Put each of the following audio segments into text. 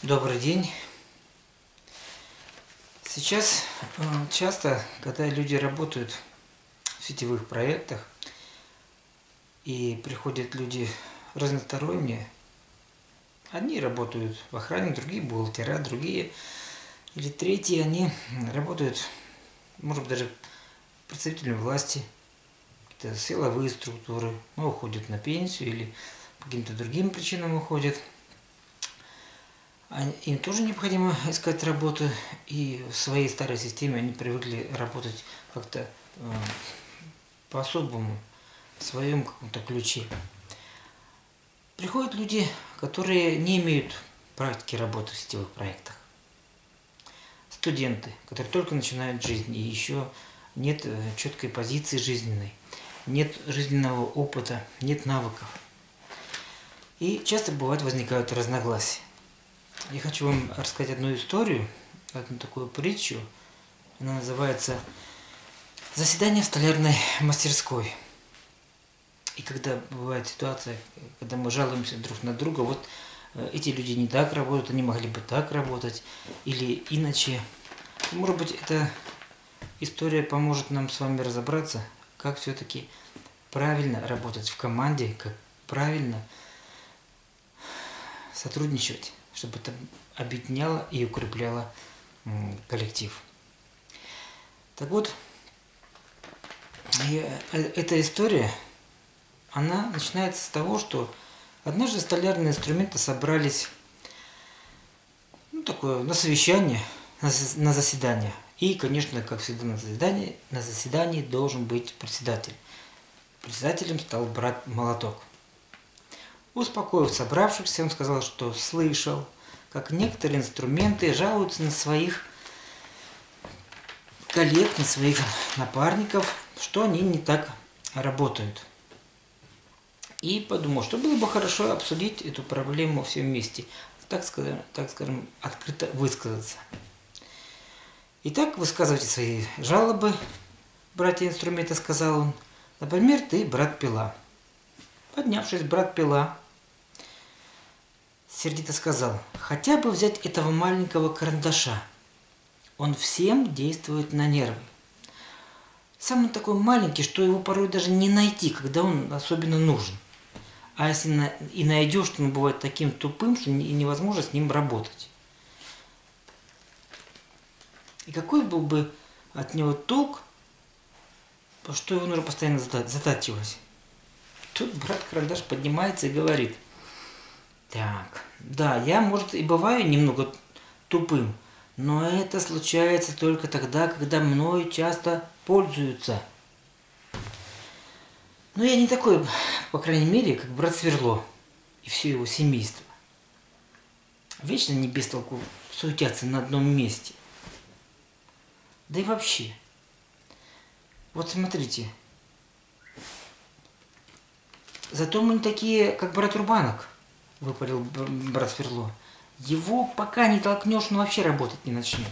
Добрый день. Сейчас часто, когда люди работают в сетевых проектах и приходят люди разносторонние, одни работают в охране, другие бухгалтера, другие или третьи, они работают, может быть, даже представителями власти, какие-то силовые структуры, но уходят на пенсию или по каким-то другим причинам уходят. Им тоже необходимо искать работу, и в своей старой системе они привыкли работать как-то по-особому, в своем каком-то ключе. Приходят люди, которые не имеют практики работы в сетевых проектах. Студенты, которые только начинают жизнь, и еще нет четкой позиции жизненной, нет жизненного опыта, нет навыков. И часто бывает возникают разногласия. Я хочу вам рассказать одну историю, одну такую притчу. Она называется «Заседание в столярной мастерской». И когда бывает ситуация, когда мы жалуемся друг на друга, вот эти люди не так работают, они могли бы так работать, или иначе. Может быть, эта история поможет нам с вами разобраться, как все-таки правильно работать в команде, как правильно сотрудничать, чтобы это объединяло и укрепляло коллектив. Так вот, эта история, она начинается с того, что однажды столярные инструменты собрались на совещание, на заседание. И, конечно, как всегда на заседании должен быть председатель. Председателем стал брат Молоток. Успокоив собравшихся, он сказал, что слышал, как некоторые инструменты жалуются на своих коллег, на своих напарников, что они не так работают. И подумал, что было бы хорошо обсудить эту проблему все вместе, так скажем, открыто высказаться. Итак, высказывайте свои жалобы, братья инструмента, сказал он. Например, ты брат Пила. Поднявшись, брат Пила сердито сказал: хотя бы взять этого маленького карандаша. Он всем действует на нервы. Сам он такой маленький, что его порой даже не найти, когда он особенно нужен. А если и найдешь, то он бывает таким тупым, что невозможно с ним работать. И какой был бы от него толк, что его нужно постоянно затачивать? Тут брат Карандаш поднимается и говорит: так, да, я, может, и бываю немного тупым, но это случается только тогда, когда мною часто пользуются. Но я не такой, по крайней мере, как брат Сверло и все его семейство. Вечно не без толку суетятся на одном месте. Да и вообще. Вот смотрите. Зато мы не такие, как брат Рубанок, выпалил брат Сверло. Его пока не толкнешь, он вообще работать не начнет.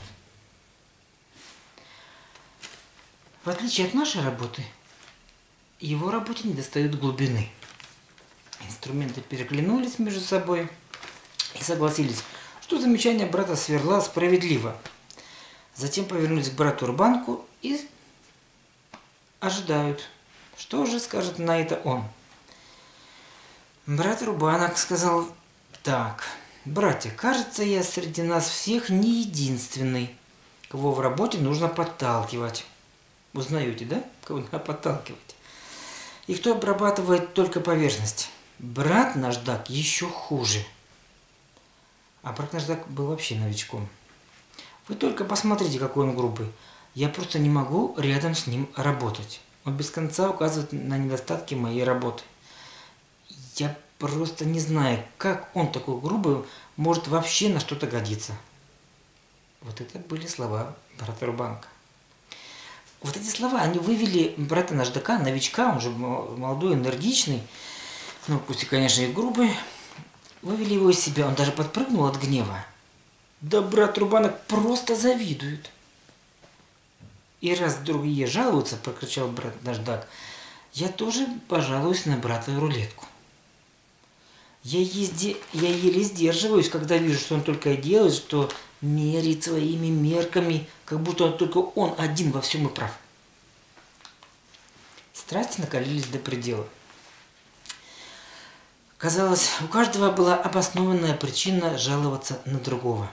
В отличие от нашей работы, его работе не достает глубины. Инструменты переглянулись между собой и согласились, что замечание брата Сверла справедливо. Затем повернулись к брату Рубанку и ожидают, что же скажет на это он. Брат Рубанок сказал: так, братья, кажется, я среди нас всех не единственный, кого в работе нужно подталкивать. Узнаете, да? Кого надо подталкивать. И кто обрабатывает только поверхность. Брат Наждак еще хуже. А брат Наждак был вообще новичком. Вы только посмотрите, какой он грубый. Я просто не могу рядом с ним работать. Он без конца указывает на недостатки моей работы. Я просто не знаю, как он такой грубый может вообще на что-то годиться. Вот это были слова брата Рубанка. Вот эти слова, они вывели брата Наждака, новичка, он же молодой, энергичный, ну пусть и, конечно, и грубый, вывели его из себя. Он даже подпрыгнул от гнева. Да брат Рубанок просто завидует. И раз другие жалуются, прокричал брат Наждак, я тоже пожалуюсь на брата Рулетку. Я еле сдерживаюсь, когда вижу, что он только и делает, что меряет своими мерками, как будто только он один во всем и прав. Страсти накалились до предела. Казалось, у каждого была обоснованная причина жаловаться на другого.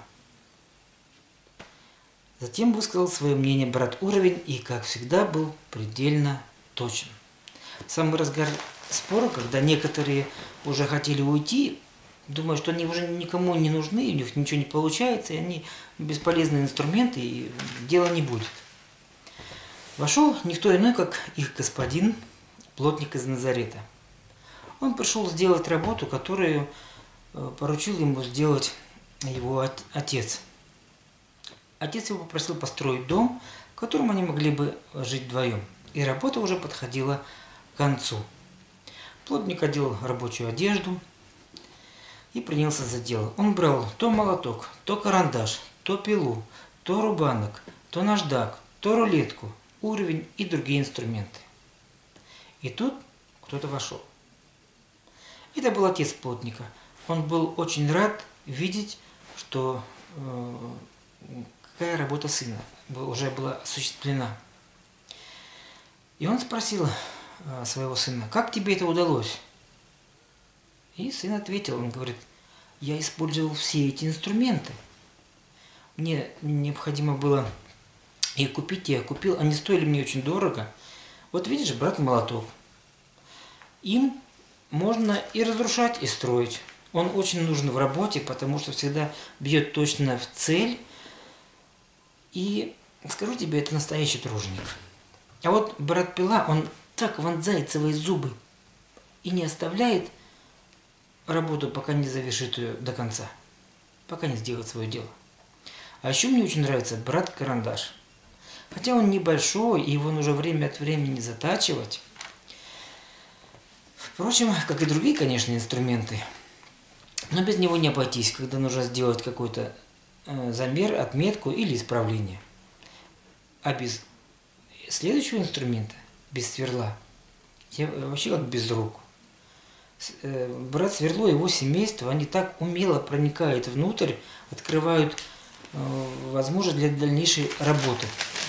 Затем высказал свое мнение брат Уровень и, как всегда, был предельно точен. В самый разгар спора, когда некоторые уже хотели уйти, думая, что они уже никому не нужны, у них ничего не получается, и они бесполезные инструменты, и дела не будет. Вошел никто иной, как их господин, плотник из Назарета. Он пришел сделать работу, которую поручил ему сделать его отец. Отец его попросил построить дом, в котором они могли бы жить вдвоем. И работа уже подходила к концу. Плотник одел рабочую одежду и принялся за дело. Он брал то молоток, то карандаш, то пилу, то рубанок, то наждак, то рулетку, уровень и другие инструменты. И тут кто-то вошел. Это был отец плотника. Он был очень рад видеть, что какая работа сына уже была осуществлена. И он спросил своего сына: как тебе это удалось? И сын ответил, он говорит: я использовал все эти инструменты. Мне необходимо было их купить, я купил, они стоили мне очень дорого. Вот видишь, брат, молоток. Им можно и разрушать, и строить. Он очень нужен в работе, потому что всегда бьет точно в цель. И скажу тебе, это настоящий труженик. А вот брат Пила, он так вонзает свои зубы и не оставляет работу, пока не завершит ее до конца, пока не сделает свое дело. А еще мне очень нравится брат Карандаш. Хотя он небольшой, и его нужно время от времени затачивать. Впрочем, как и другие, конечно, инструменты. Но без него не обойтись, когда нужно сделать какой-то замер, отметку или исправление. А без следующего инструмента, без сверла, я вообще как без рук. Брат Сверло и его семейство, они так умело проникают внутрь, открывают возможность для дальнейшей работы.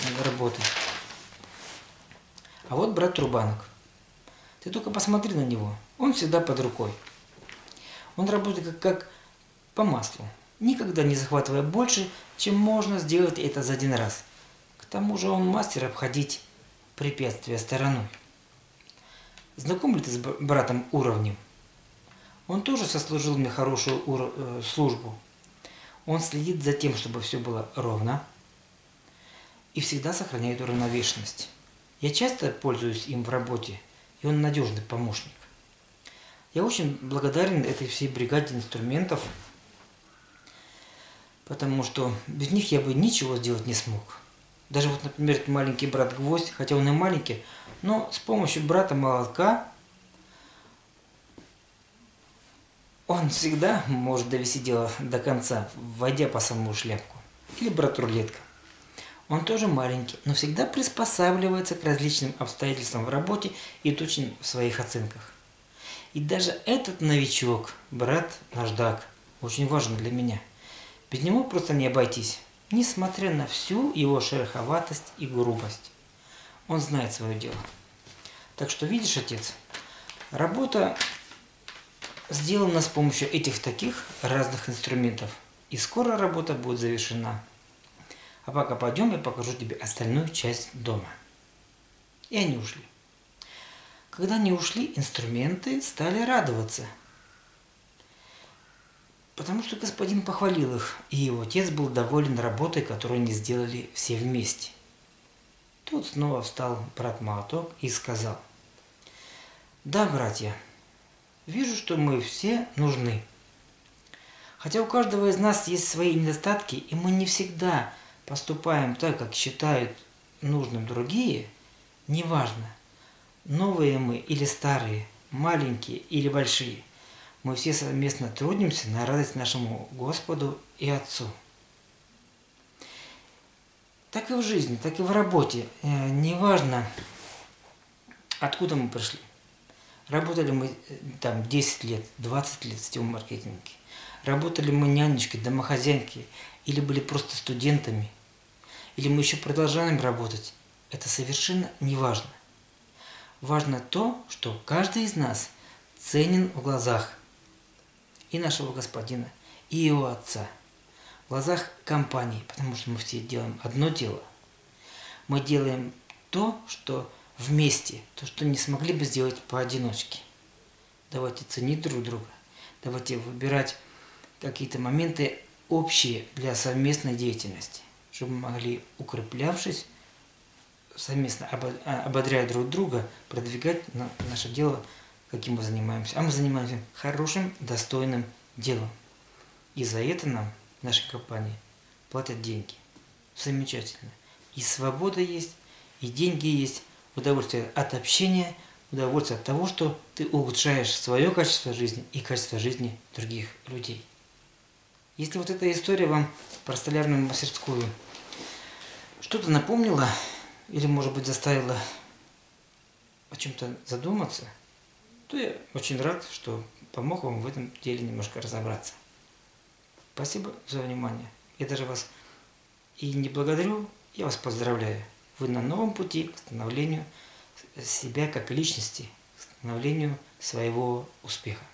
А вот брат Трубанок. Ты только посмотри на него. Он всегда под рукой. Он работает как по маслу, никогда не захватывая больше, чем можно сделать это за один раз. К тому же он мастер обходить препятствия стороной. Знаком ли ты с братом Уровнем? Он тоже сослужил мне хорошую службу. Он следит за тем, чтобы все было ровно, и всегда сохраняет уравновешенность. Я часто пользуюсь им в работе, и он надежный помощник. Я очень благодарен этой всей бригаде инструментов, потому что без них я бы ничего сделать не смог. Даже вот, например, этот маленький брат Гвоздь, хотя он и маленький, но с помощью брата Молотка он всегда может довести дело до конца, войдя по самую шляпку. Или брат Рулетка. Он тоже маленький, но всегда приспосабливается к различным обстоятельствам в работе и точен в своих оценках. И даже этот новичок, брат Наждак, очень важен для меня. Без него просто не обойтись, несмотря на всю его шероховатость и грубость. Он знает свое дело. Так что, видишь, отец, работа сделана с помощью этих таких разных инструментов. И скоро работа будет завершена. А пока пойдем, я покажу тебе остальную часть дома. И они ушли. Когда они ушли, инструменты стали радоваться. Потому что господин похвалил их, и его отец был доволен работой, которую они сделали все вместе. Тут снова встал брат Молоток и сказал: да, братья, вижу, что мы все нужны. Хотя у каждого из нас есть свои недостатки, и мы не всегда поступаем так, как считают нужным другие, неважно, новые мы или старые, маленькие или большие, мы все совместно трудимся на радость нашему Господу и Отцу. Так и в жизни, так и в работе, неважно, откуда мы пришли. Работали мы там 10 лет, 20 лет в сетевом маркетинге. Работали мы нянечкой, домохозяйкой, или были просто студентами, или мы еще продолжаем работать. Это совершенно не важно. Важно то, что каждый из нас ценен в глазах и нашего господина, и его отца, в глазах компании, потому что мы все делаем одно дело. Мы делаем то, что вместе, то, что не смогли бы сделать поодиночке. Давайте ценить друг друга, давайте выбирать какие-то моменты общие для совместной деятельности, чтобы мы могли, укреплявшись, совместно ободряя друг друга, продвигать наше дело, каким мы занимаемся. А мы занимаемся хорошим, достойным делом. И за это нам в нашей компании платят деньги. Замечательно. И свобода есть, и деньги есть, удовольствие от общения, удовольствие от того, что ты улучшаешь свое качество жизни и качество жизни других людей. Если вот эта история вам про столярную мастерскую что-то напомнила, или, может быть, заставила о чем-то задуматься, то я очень рад, что помог вам в этом деле немножко разобраться. Спасибо за внимание. Я даже вас и не благодарю, я вас поздравляю. Вы на новом пути к становлению себя как личности, к становлению своего успеха.